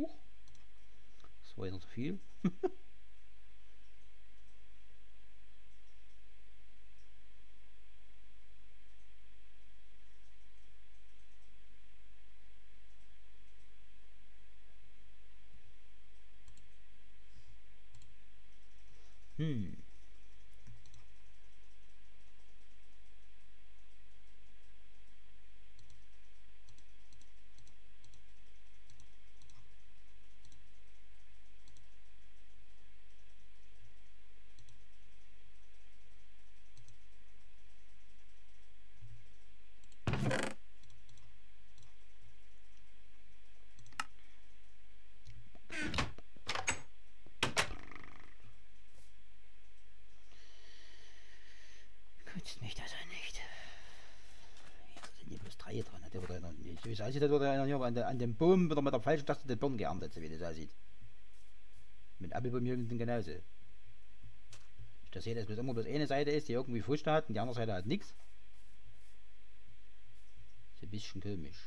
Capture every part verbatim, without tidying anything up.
Huch. Das war ja noch zu viel. Hm. Kotzt mich das ja nicht. Jetzt sind hier bloß drei dran. Der wird ja noch nicht. Wie es aussieht, wird er hier an, der, an dem Baum wieder mit der falschen Taste den Birnen geerntet, so wie das aussieht. Mit Apfelbaum genauso. Ich das sehe, dass bloß immer bloß eine Seite ist, die irgendwie Früchte hat und die andere Seite hat nichts. Ist ein bisschen komisch.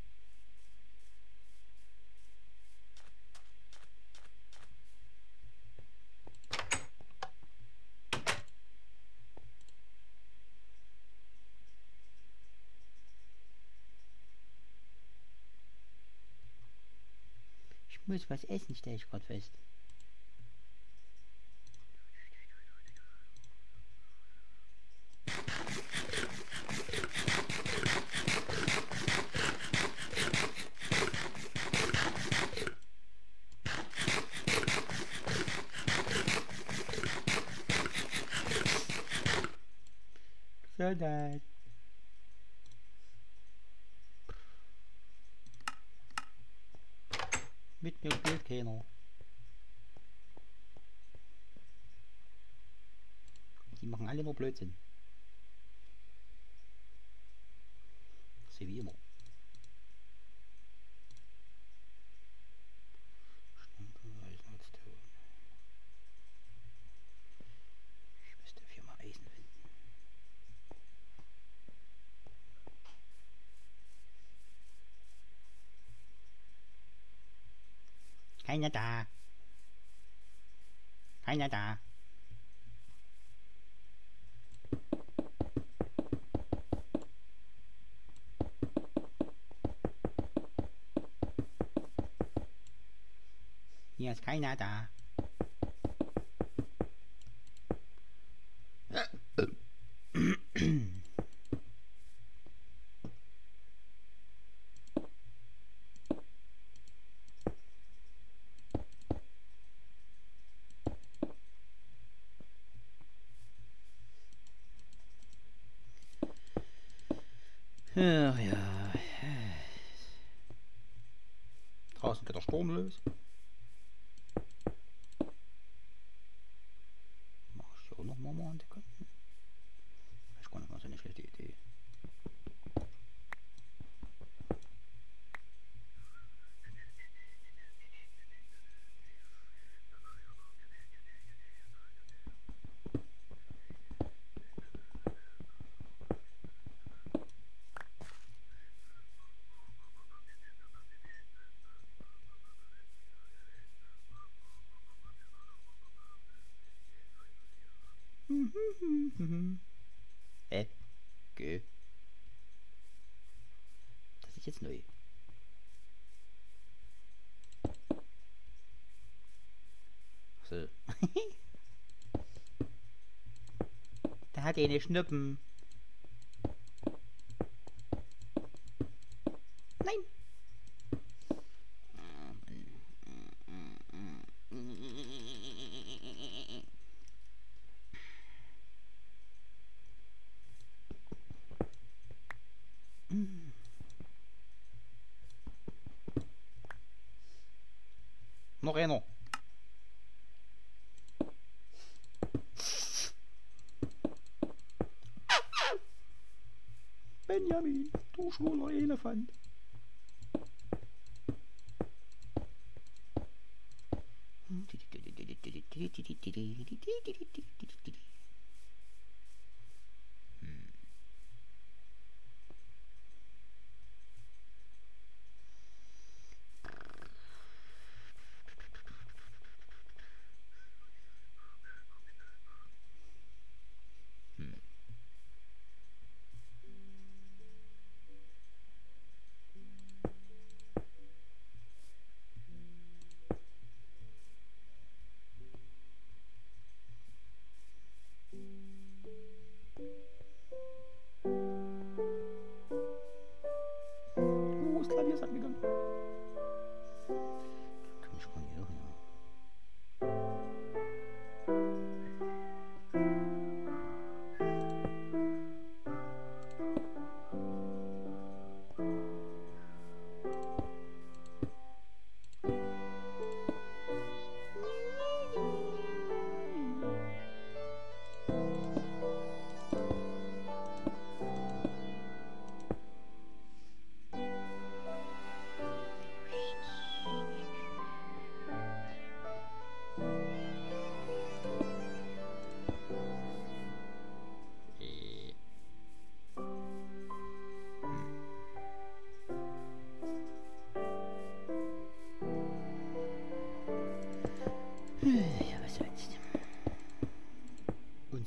Ich muss was essen, stelle ich gerade fest. Gesundheit. Mit mir spielt keiner. Die machen alle nur Blödsinn. So wie immer. Ich müsste viermal Eisen finden. Keiner da. Keiner da. Hier ist keiner da. Ach ja. Draußen geht der Sturm los. Mach ich auch noch mal an der Kante. Ich kann nicht mal so eine schlechte Idee. Hä? Geh. Das ist jetzt neu. So. Da hat er eine Schnuppen. Nein. Noch einer. Benjamin, du schwuler Elefant.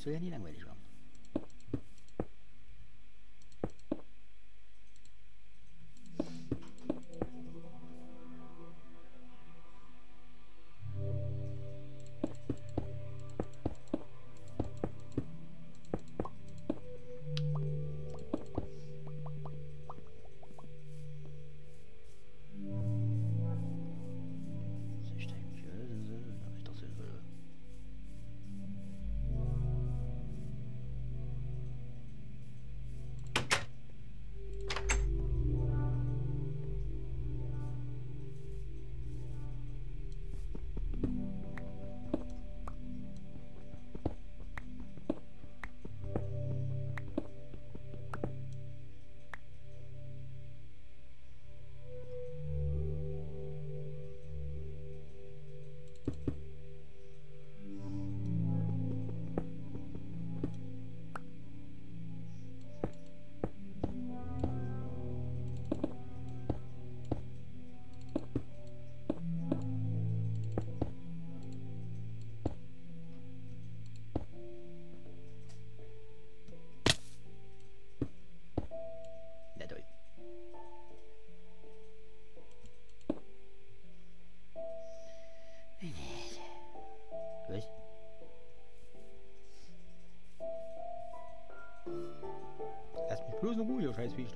soll ja nie langweilig werden. Was? Lass mich bloß in Ruhe, scheiß Viecher.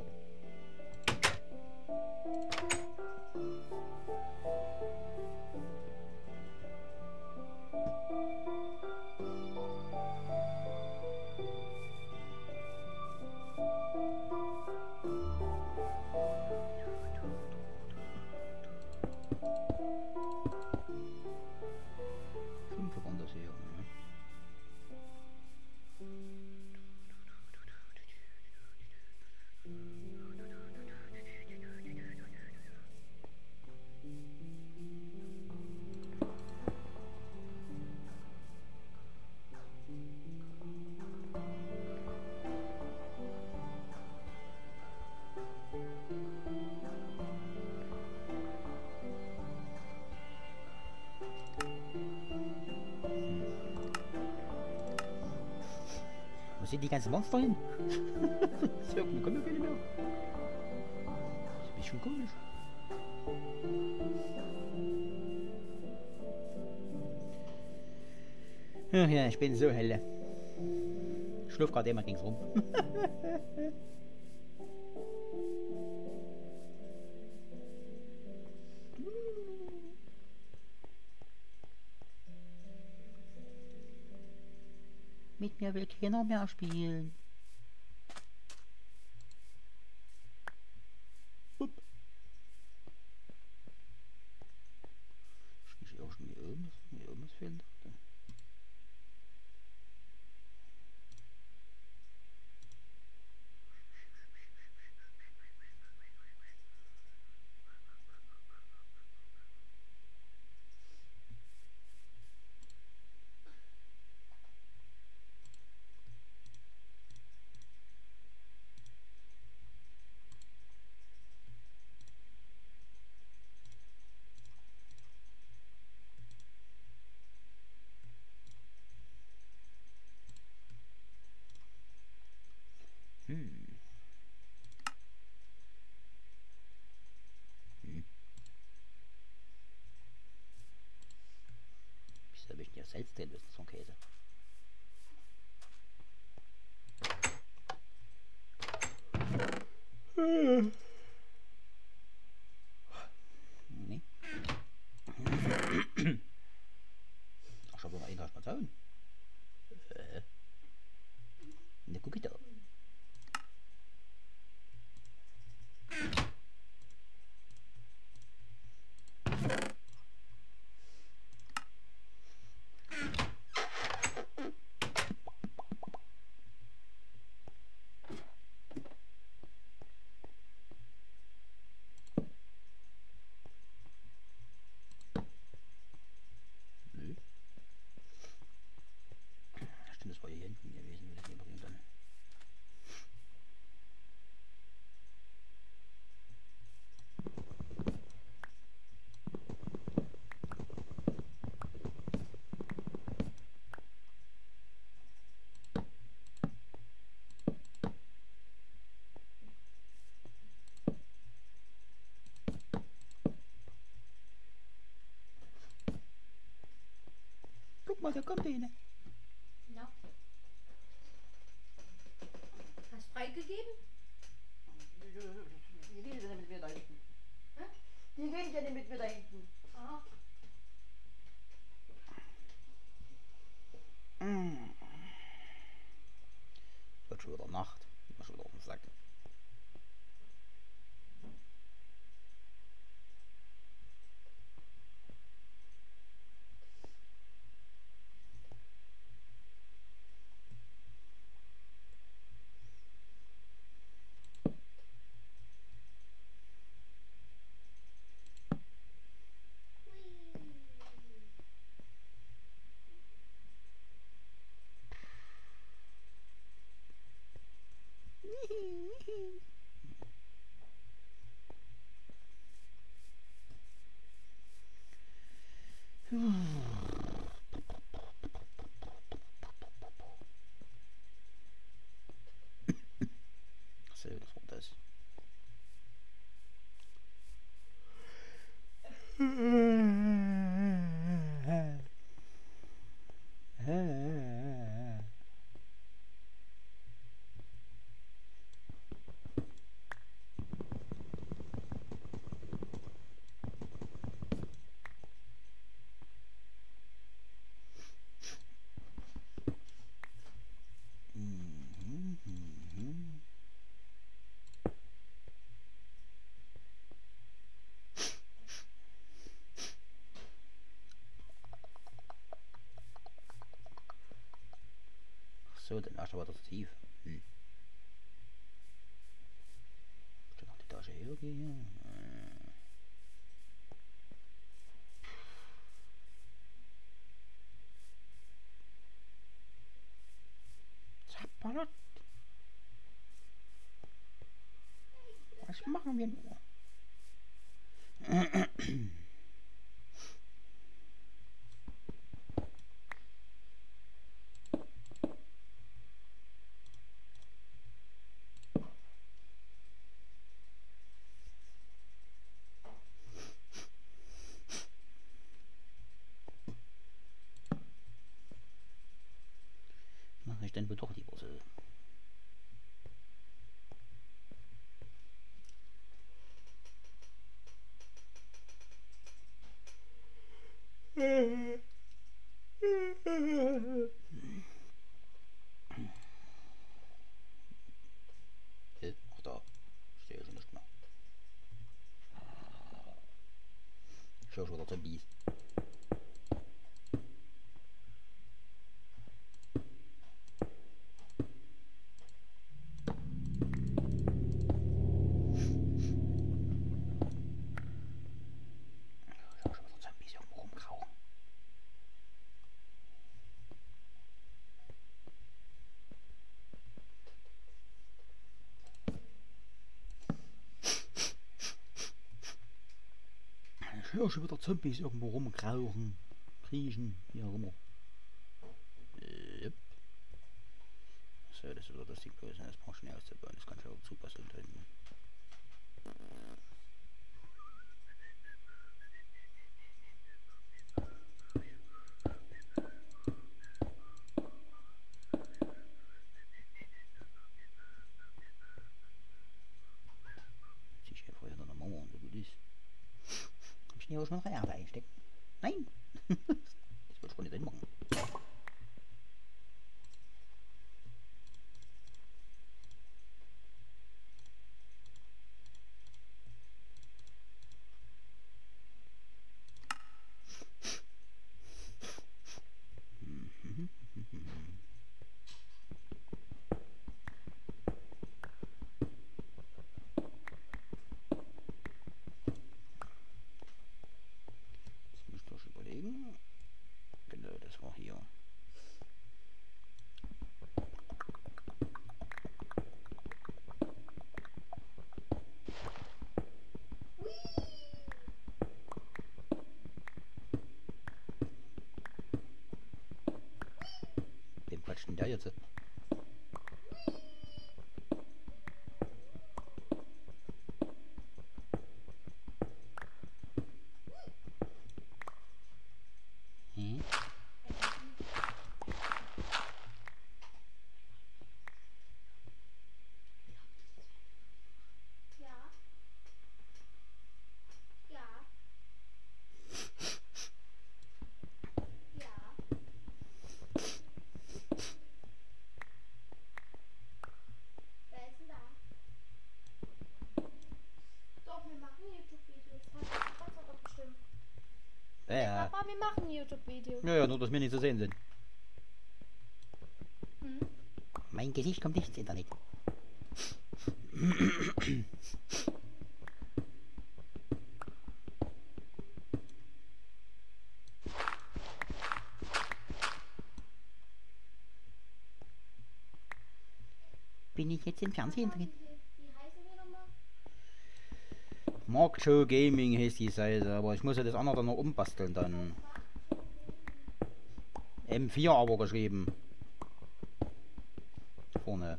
Wo sind die ganzen Monster hin? So, wir kommen ja nicht mehr. Das ist ein bisschen komisch. Ach ja, ich bin so helle. Ich schlaf gerade immer ringsrum. Mit mir will keiner mehr spielen. Upp. Ist nicht irgendwie irgendwas, irgendwas fehlt? Hm. Hm. Wieso habe ich denn ja Salz drin? Das ist so ein Käse. Hm. Nee. Ach, schau mal, einunddreißig Mal äh. Ne, guck ich da. mal, da kommt eine. Ja. Hast freigegeben? Die gehen ja nicht mit mir da hinten. Hä? Die gehen ja nicht mit mir da hinten. Aha. Mm. Wird schon wieder Nacht. Ich bin schon wieder auf dem Sack. So, das war das. So, den ersten war das tief. Hm. Schon noch die Tasche hier gehen. Zappalot. Was machen wir nur? Mache ich denn wohl doch lieber so. Auch da stehe ich schon nicht mehr. Ich höre schon wieder Zombies. Ich höre schon wieder Zombies irgendwo rumkrauchen, kriechen, wie auch immer. Yep. So, das ist wieder das Ding bloß, das braucht schnell auszubauen, das kann schon auch zupassen da hinten. Zieh ich hier vorher noch eine Mauer und so gut ist. Kann ich hier auch schon noch Erde einstecken? Nein! Das wird schon nicht hinmachen. Quatsch denn der jetzt? Hm? machen YouTube-Video. Ja, ja, nur dass wir nicht zu sehen sind. Hm? Mein Gesicht kommt nicht ins Internet. Bin ich jetzt im Fernsehen drin? Wie heißen wir nochmal? Markshow Gaming heißt die Seite, aber ich muss ja das andere dann noch umbasteln dann. M vier aber geschrieben. Vorne.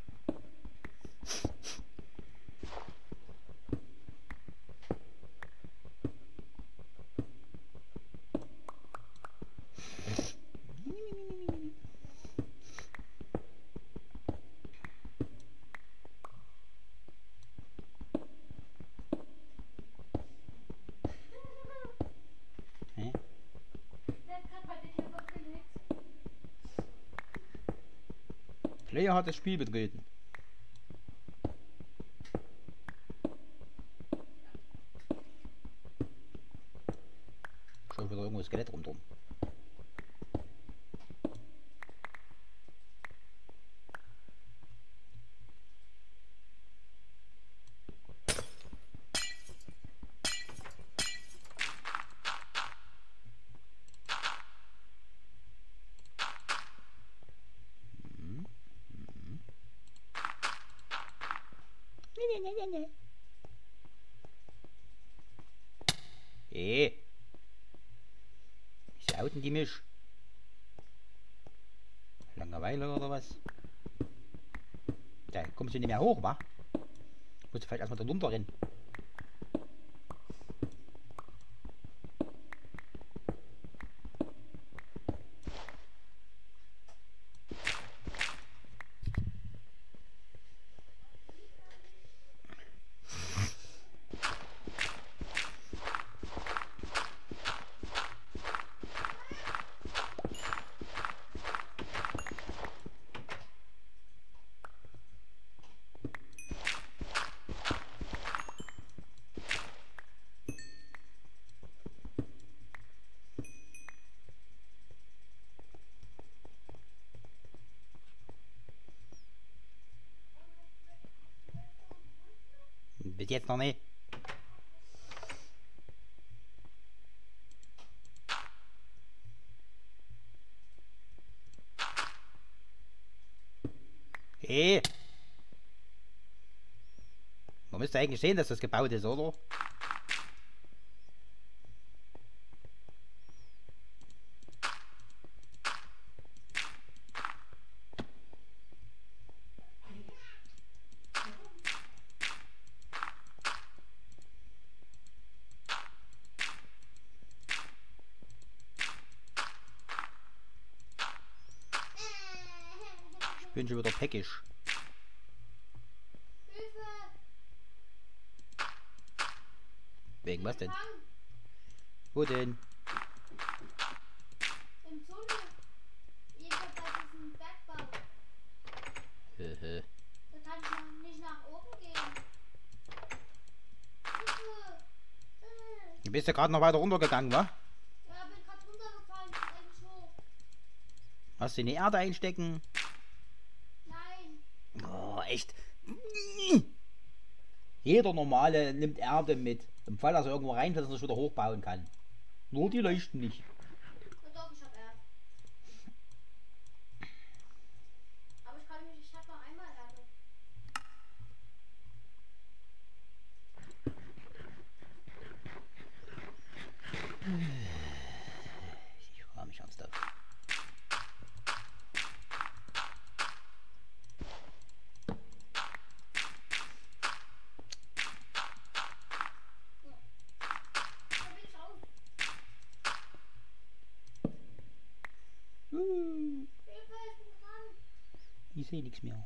Hä? Der hat bei dir so gelegt. Player hat das Spiel betreten. Schon wieder irgendwo Skelett rundum. Mhm. Mhm. Nee, nee, nee, nee. Hey. Wie sauten die mich? Langeweile oder was? Da kommst du nicht mehr hoch, wa? Musst du vielleicht erstmal da runter rennen. Bis jetzt noch nicht. Hey. Man müsste eigentlich sehen, dass das gebaut ist, oder? Ich bin schon wieder peckisch. Hilfe! Wegen was denn? Fang! Wo denn? Im Tunnel. Jedenfalls bei diesem Bergbau. Hehe. Da kann ich noch nicht nach oben gehen. Hilfe! Äh. Du bist ja gerade noch weiter runtergegangen, wa? Ja, bin gerade runtergefallen. Ist eigentlich hoch. Hast du in die Erde einstecken? Nein. Oh, echt. Jeder Normale nimmt Erde mit. Im Fall, dass er irgendwo reinfällt, dass er sich wieder hochbauen kann. Nur die leuchten nicht. Na doch, ich hab Erde. Aber ich kann mich, ich hab noch einmal Erde. Ich frage mich ernsthaft. Da bin ich raus. Uh, Hilfe, ich bin dran. ich sehe nichts mehr.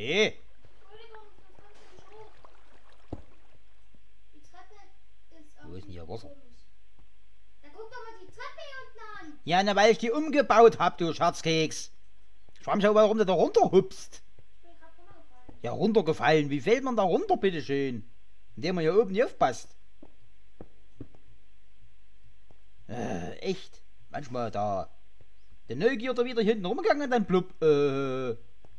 Nee. Entschuldigung, das kommt nicht hoch. Die Treppe ist Wo ist denn hier irgendwie Wasser? komisch. Da guck doch mal die Treppe hier unten an. Ja, na, weil ich die umgebaut hab, du Scherzkeks. Ich frage mich auch, warum du da runterhupst. Ich bin gerade runtergefallen. Ja, runtergefallen. Wie fällt man da runter, bitteschön? Indem man hier oben nicht aufpasst. Äh, echt. Manchmal da. Der Neugierde wieder hinten rumgegangen und dann blub. Äh.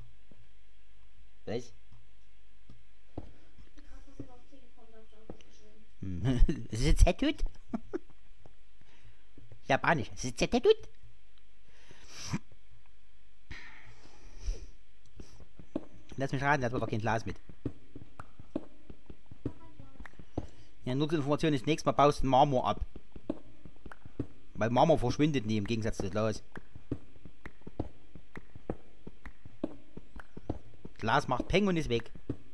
Was? Ich bin gerade passiert aufs Tee gekommen, da hab ich auch geschrieben. Hm. Sitzt er tut? Japanisch. Sitzt er tut? Lass mich raten, der hat doch kein Glas mit. Ja, nur zur Information, das nächste Mal baust du den Marmor ab. Weil Marmor verschwindet nie im Gegensatz zu Glas. Glas macht Peng und ist weg.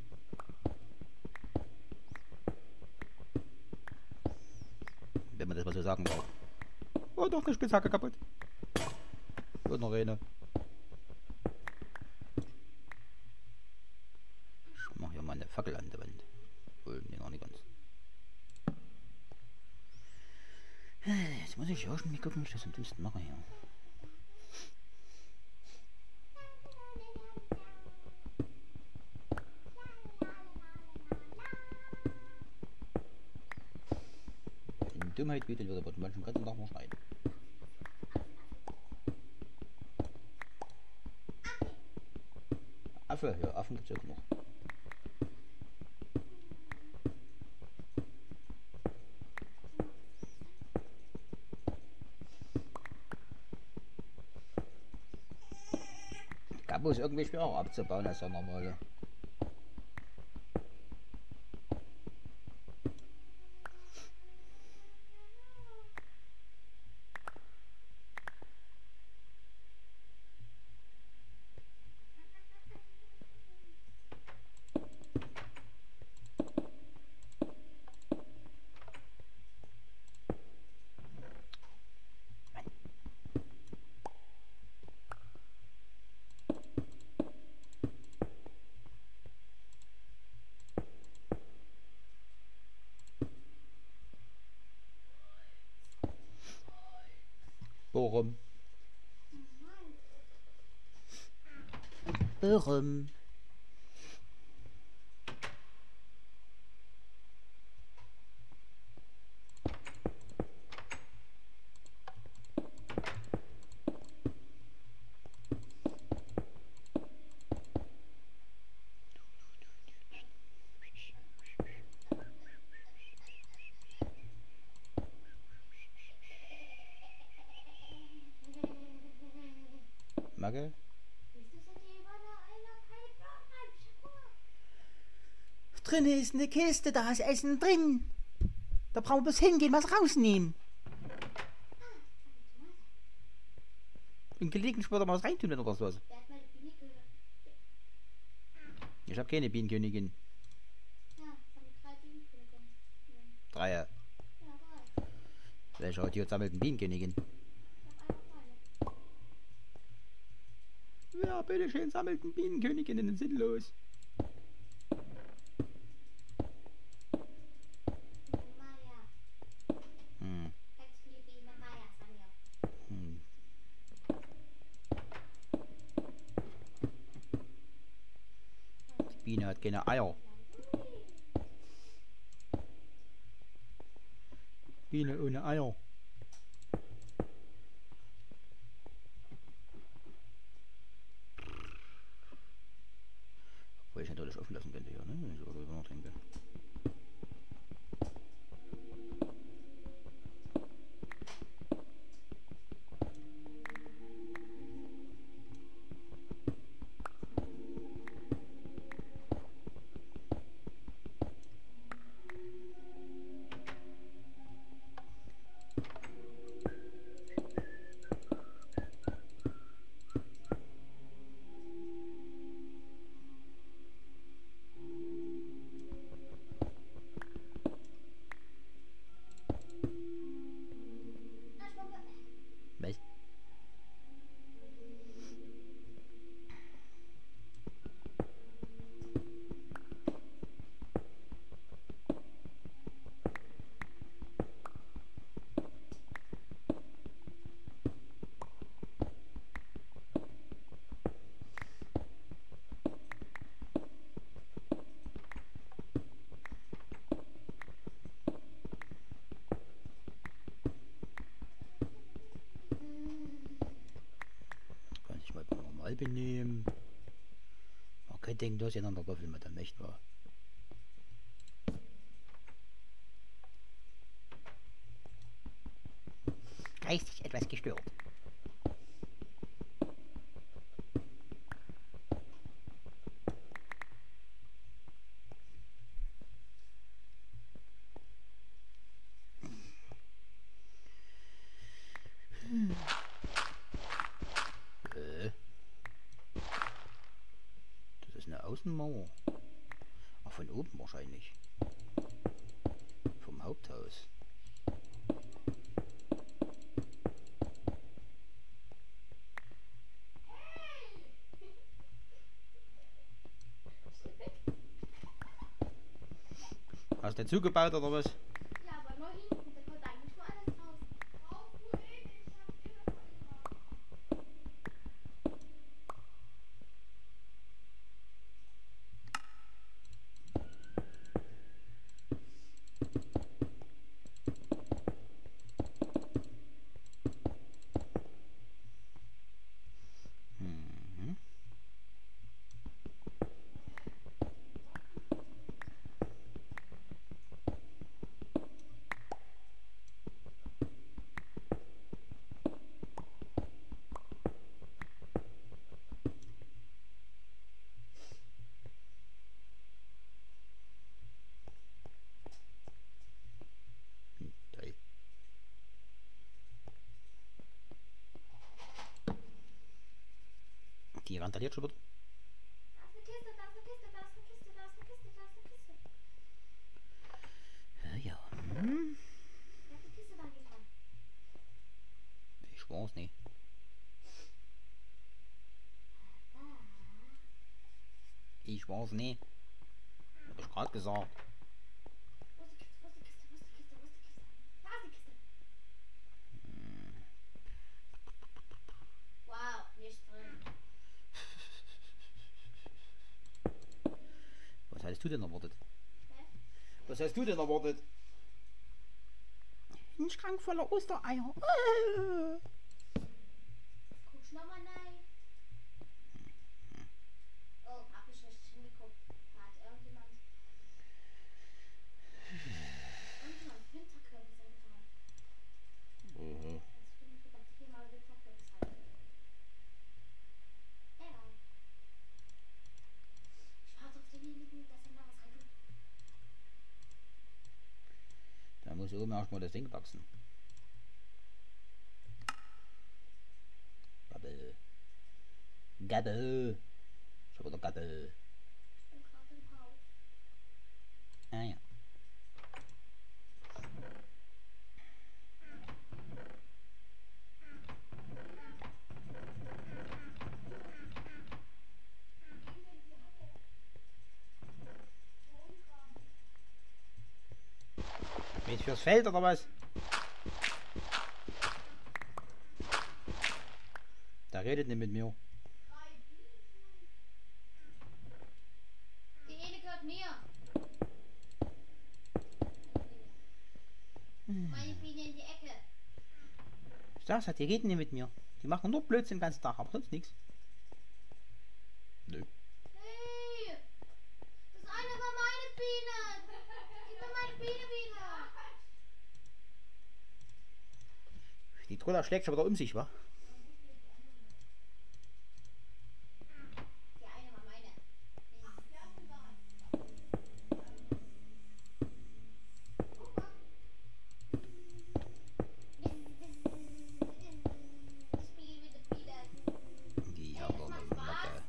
Wenn man das mal so sagen darf. Oh, doch, eine Spitzhacke kaputt. Und noch eine. Ich mach hier mal eine Fackel an der Wand. Obwohl, nee, noch nicht ganz. Jetzt muss ich auch schon mal gucken, wie ich das am dünnsten mache hier. In Dummheit wütet wird aber manchmal ganzen Tag mal schneiden. Affe, ja, Affen gibt's auch noch. Gabo ist irgendwie schwerer abzubauen als der normale. Bochum. Bochum. Magge? Drin ist eine Kiste, da ist Essen drin. Da brauchen wir bloß hingehen, was rausnehmen. Und gelegentlich würde man was reintun, wenn du was was. Ich habe keine Bienenkönigin. Ja, ich habe drei Bienenköniginnen. Drei. Ja, drei. Welcher hat hier sammelt eine Bienenkönigin? Ich habe eine Beine. Ja, bitteschön, sammelt eine Bienenköniginnen, sinnlos. Maya. Hm. Kennst du die Biene Maya, Sanja? Hm. Die Biene hat keine Eier. Biene ohne Eier. Obwohl ich natürlich offen lassen könnte hier, ne? Wenn ich so drüber nachdenke. Albe nehmen. Man könnte denken, dass jemand an der Waffel mit der Mächt war. Geistig etwas gestört. Hm. Äh. Das ist eine Außenmauer. Ach, von oben wahrscheinlich. Vom Haupthaus. Hast du zugebaut oder was? Ja, aber nur hinten, da kommt eigentlich nur alles raus. Auch du eh, ich hab dir das mal Mhm. Hm, toll. Die randaliert schon wieder. Da ist eine Kiste, da ist eine Kiste, da ist eine Kiste, da ist eine Kiste, da ist eine Kiste. Ja, ja. Hm. Wer hat die Kiste da getan? Ich weiß nicht. Ah. Ich weiß nicht. Hab ich gerade gesagt. Wo ist die Kiste, wo ist die Kiste, wo ist die Kiste, wo ist die Kiste? Da ist die Kiste. Wow, nichts drin. Was hast du denn erwartet? Hä? Was hast du denn erwartet? Ein Schrank voller Ostereier. Guckst nochmal rein. Oh, hab ich nicht hingeguckt. Da hat irgendjemand. Irgendjemand Winterkürbis angetan. Mhm. Jetzt bin ich gedacht, hier mal Winterkürbis rein. Egal. Ich warte auf denjenigen, dass er mal was rein tut. Da muss oben erstmal das Ding wachsen. Gabbel. Gabbel. Schon wieder Gabbel. Ich bin gerade im Haus. Ah ja. Jetzt fürs Feld oder was? Der redet nicht mit mir. Die eine gehört mir. Meine Biene in die Ecke. Ich sag's halt, die reden nicht mit mir. Die machen nur Blödsinn den ganzen Tag, aber sonst nichts. Nö. Hey! Das eine war meine Biene! Gib mir meine Biene wieder! Die Troller schlägt schon wieder um sich, wa? Die eine war meine. Spiel mit der Biene. Die haben doch eine Macke.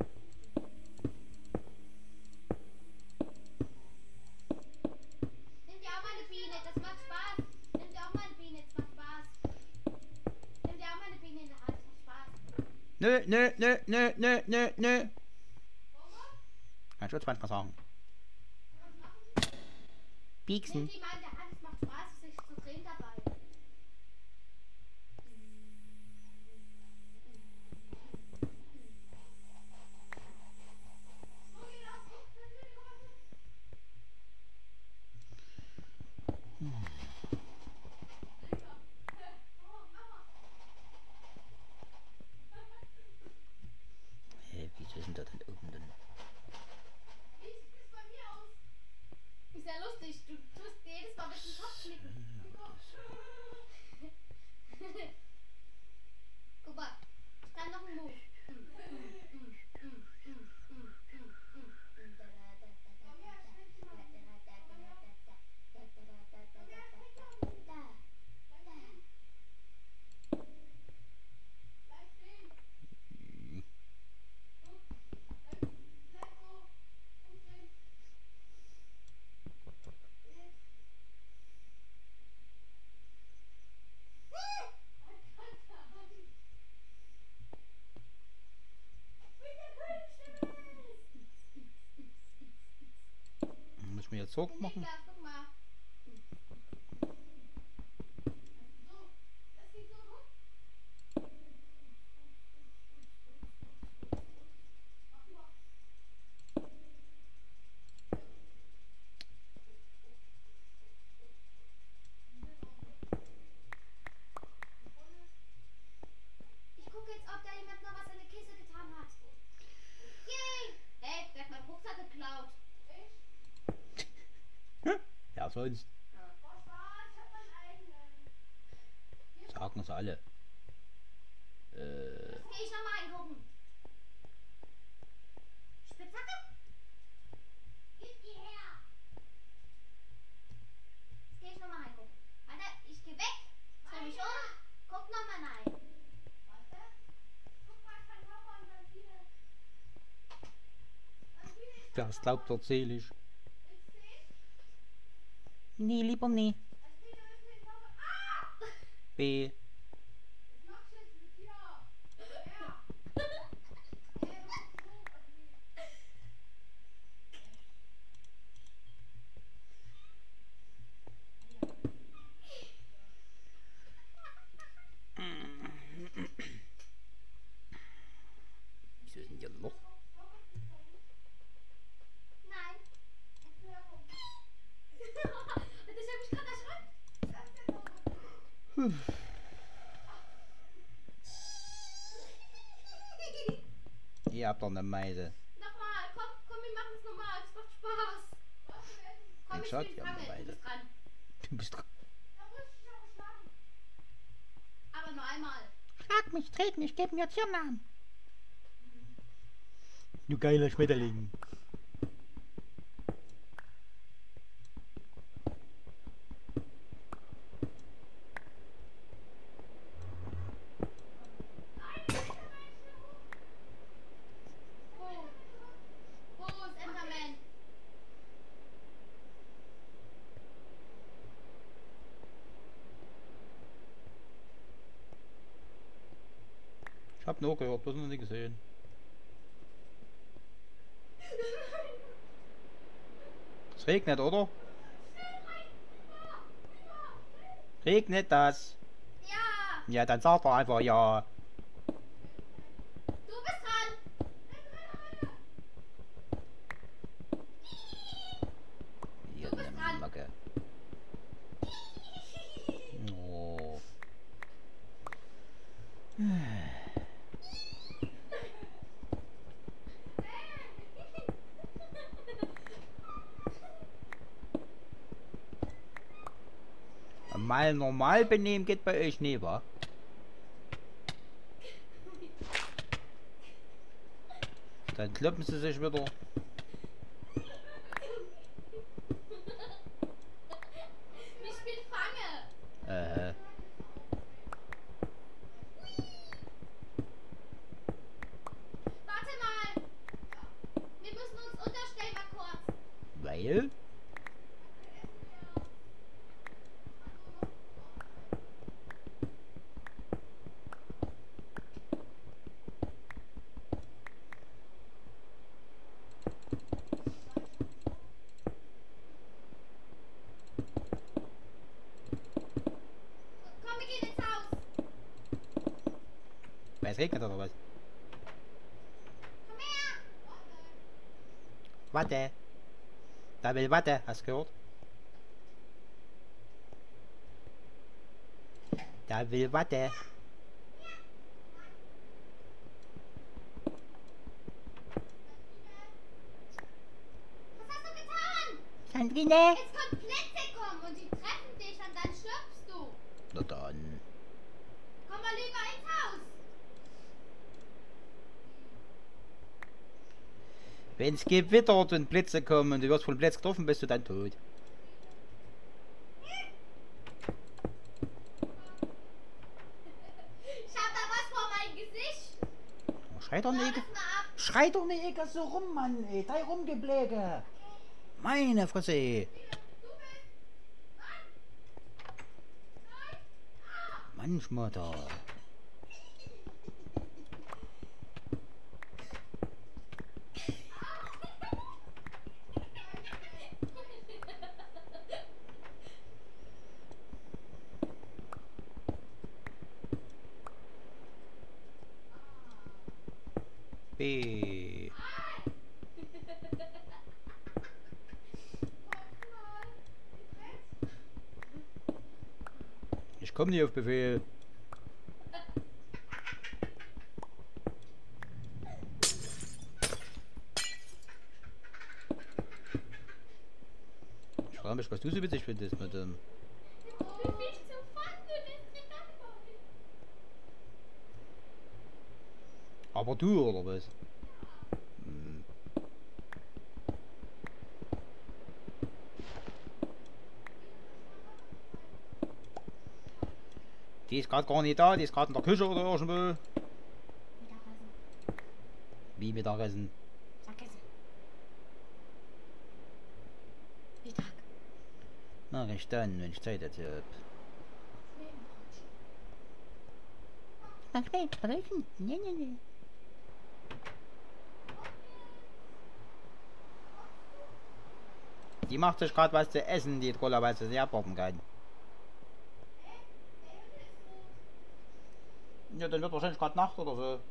Nimm dir auch meine Biene, das macht Spaß. Nimm dir auch meine Biene, das macht Spaß. Nimm dir auch meine Biene in der Hand, das macht Spaß. Nö, nö, nö, nö, nö, nö, nö. Kannst du jetzt manchmal sagen. Nimm Pieksen. die mal in der Hand, es macht Spaß, sich zu drehen dabei. Was ist denn da denn oben denn? Wie sieht es bei mir aus? Ist ja lustig, du tust jedes Mal mit dem Kopf knicken. Guck mal, dann noch ein Move. Muss ich mir jetzt so machen? Niklas, guck mal. So, das sieht so gut. Ich gucke jetzt, ob da jemand noch was in der Kiste getan hat. Yay! Hey, wer hat meinen Rucksack geklaut? Ja, sonst. Was war? Ich hab meinen eigenen. Sagen sie alle. Äh, Jetzt geh ich nochmal reingucken. Spitzhacke? Gib die her. Jetzt geh ich nochmal reingucken. Warte, ich geh weg. Dreh mich um. Guck nochmal rein. Warte. Guck mal, ich kann Papa und Santine. Santine, ich wer es glaubt, erzähle ich. Willst du sehen? Nee, lieber nie. Santine, willst du den Papa? Ah! B. Was machst du jetzt mit dir? Ja. Hey, was ist los? Wieso ist denn hier ein Loch? Nein. Das hab ich gerade erschrocken. Ihr habt doch eine Meise. Nochmal, komm, komm, wir machen es nochmal. Es macht Spaß. Komm, Ein ich Schatz, will ja, fangen. eine Du Weile. bist dran. Du bist dran. Da muss ich dich auch schlagen. Aber nur einmal. Schlag mich, tret mich, gib mir Tiernamen. Du geiler Schmetterling. Wo? Wo ist Enderman? Ich hab nur gehört, bloß noch nicht gesehen. Es regnet, oder? Regnet das? Ja, Ja, dann sag doch einfach ja. du bist dran. Hier Du bist eine dran. Macke. Oh. Mal normal benehmen geht bei euch nie, wa? Dann kloppen sie sich wieder. Ich spiel Fange. Äh. Warte mal. Wir müssen uns unterstellen mal kurz. Weil? Komm, wir gehen ins Haus. Weil es regnet oder was? Komm her. Warte. Da will Warte, hast du gehört? Da will Warte. Sandrine? Es kommt Blitze kommen und die treffen dich und dann stirbst du. Na dann. Komm mal lieber ins Haus. Wenn's gewittert und Blitze kommen und du wirst von Blitz getroffen, bist du dann tot. Ich hab da was vor mein Gesicht. Schrei doch nicht. Lass mal ab. Schrei doch nicht so rum, Mann, ey. Da rumgebläge. Meine Fresse, ey. Manchmal da. B. Ich komme nicht auf Befehl. Ich frage mich, was du so witzig findest mit dem. Aber du, oder was? Hm. Die ist gerade gar nicht da, die ist gerade in der Küche oder irgendwo. Mittagessen. Wie Mittagessen? Mittagessen. Mittag. Na, ich dann, wenn ich Zeit dazu hab. Ach nein, Brötchen? Nee, nee, nee. Die macht sich gerade was zu essen, die Troller, weil sie sich abwarten kann. Ja, dann wird wahrscheinlich gerade Nacht oder so.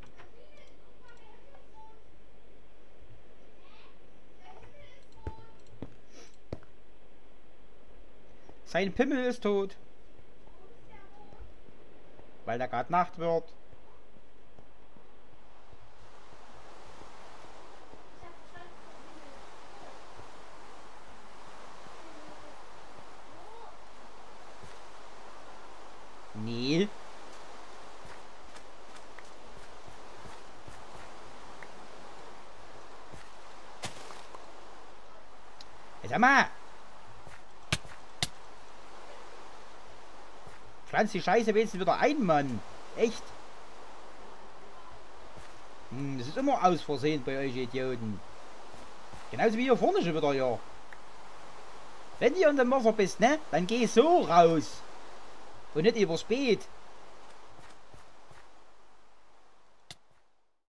Sein Pimmel ist tot. Weil da gerade Nacht wird. Nee. Sag mal. Pflanzt die Scheiße wenigstens wieder ein, Mann. Echt. Hm, das ist immer aus Versehen bei euch Idioten. Genauso wie hier vorne schon wieder, ja. Wenn du in dem Wasser bist, ne, dann geh so raus. Und nicht übers Beet.